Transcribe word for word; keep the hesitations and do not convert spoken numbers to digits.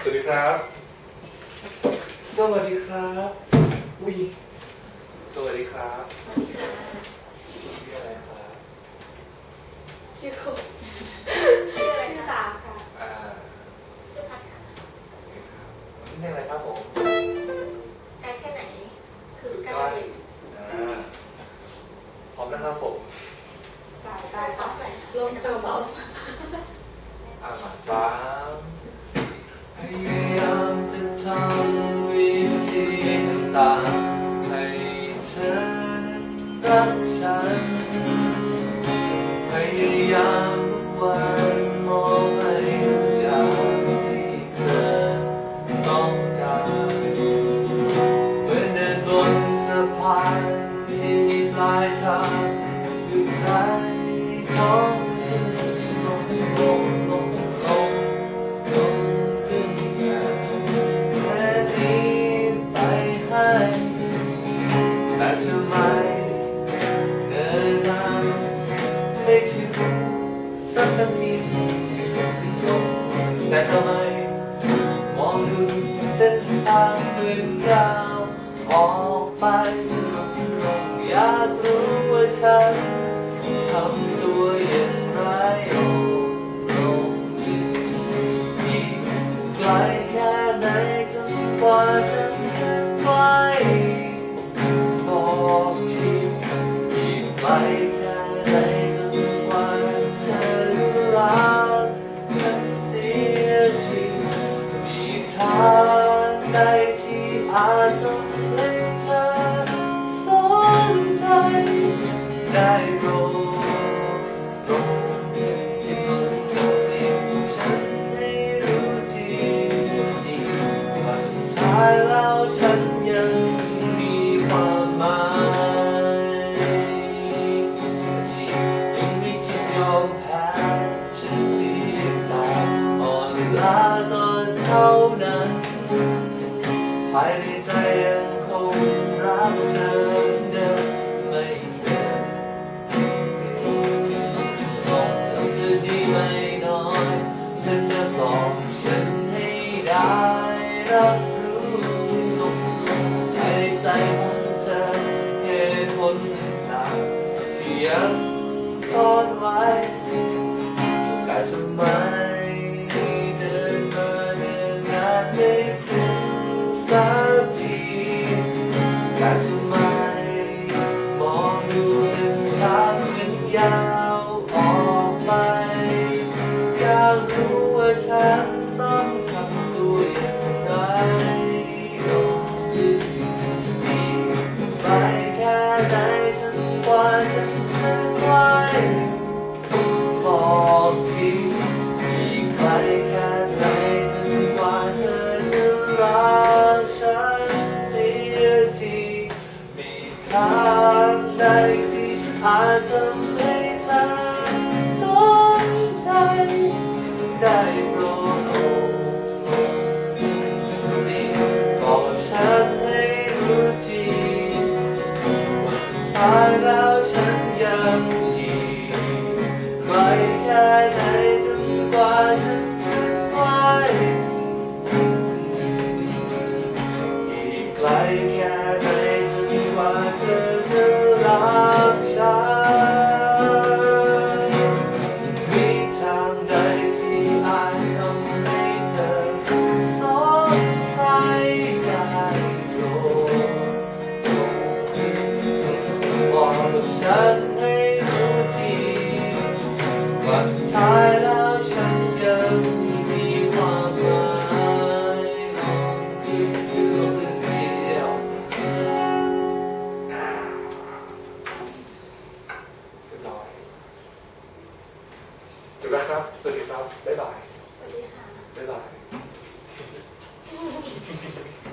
วัสดีครับสวัสดีครับอุ้ยสวัสดีครับชื่ออะไรครับชื่อคุณชื่ออะไรชื่อสาค่ะอ่าชื่อพัดค่ะวันนี้เพลงอะไรครับผมใกล้แค่ไหนคือใกล้อ่าพร้อมนะครับผมตายตายพร้อมไหนลงจบอ่ามาสามพยายามจะทำวิธีต่างๆให้เธอรักฉันพยายามทุกวันมองให้อย่างที่เธอต้องการเมื่อเดินบนสะพานที่ปลายทางอยู่ใจของเธอลงลงลงลงลงขึ้นมาแค่นี้ไปให้แต่ทำไมเดินทางไม่ถึงสักทีแต่ทำไมมองดูเส้นทางเดินยาวออกไปอยากรู้ว่าฉันทำตัวอย่างไรลงอีกไกลแค่ไหนจนกว่าฉันจะไปบอกทีอีกไกลแค่ไหนจนกว่าเธอจะรักฉันเสียทีมีทางใดที่อาจทำให้เธอสนใจได้โปรดโปรดที่มันต้องเสียงฉันให้รู้ทีว่าสุดท้ายแล้วฉันยังมีความหมายที่ยังไม่คิดยอมแพ้ฉันเพียงแต่อ่อนล้าตอนเท่านั้นภายในใจยังคงรักเธอเดิมไม่เปลี่ยนลงแล้วจะดีไม่น้อยเธอจะบอกฉันให้ได้รับรู้ลงภายในใจของเธอเหตุผลต่างๆที่ยังซ่อนไว้แต่ทำไมเดินมาเดินนานไม่ถึงสักทีแต่ทำไมมองดูเส้นทางมันยาวออกไปอยากรู้ว่าฉันต้องทำตัวอย่างไรลงอีกไปแค่ไหนจนกว่าฉันจะไหวบอกทีอีกไกลแค่ไหนจนกว่าเธอจะรักฉันเสียทีมีทางใดที่อาจทำให้เธอสนใจได้โปรดโอ้บอกฉันให้รู้ทีว่าสุดท้ายแล้วฉันยังอีกไกลแค่ไหนจนกว่าฉันจะไหวอีกไกลแค่ไหนจนกว่าเธอจะรักฉันมีทางใดที่อาจทำให้เธอสนใจได้โปรดบอกกับฉันให้รู้ทีว่าสุดท้ายแล้วฉันยังมีความหมายลงขึ้นลงขึ้นเดียวสุดยอดจบแล้วครับสวัสดีครับบ๊ายบายสวัสดีค่ะบ๊ายบาย